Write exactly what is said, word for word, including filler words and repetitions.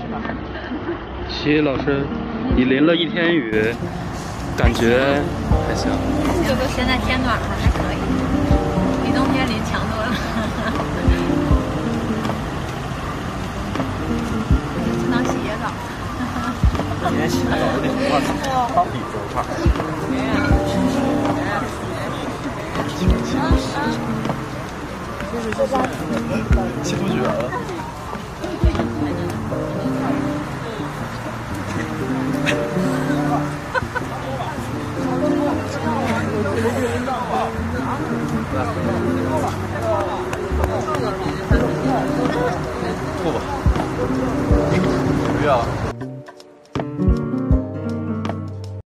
齐老师，你淋了一天雨，感觉还行？ 这不现在天暖了，还可以，比冬天淋强多了。只能洗野澡。 今天洗的有点快，汤底多快。气不绝了。吐吧，不要。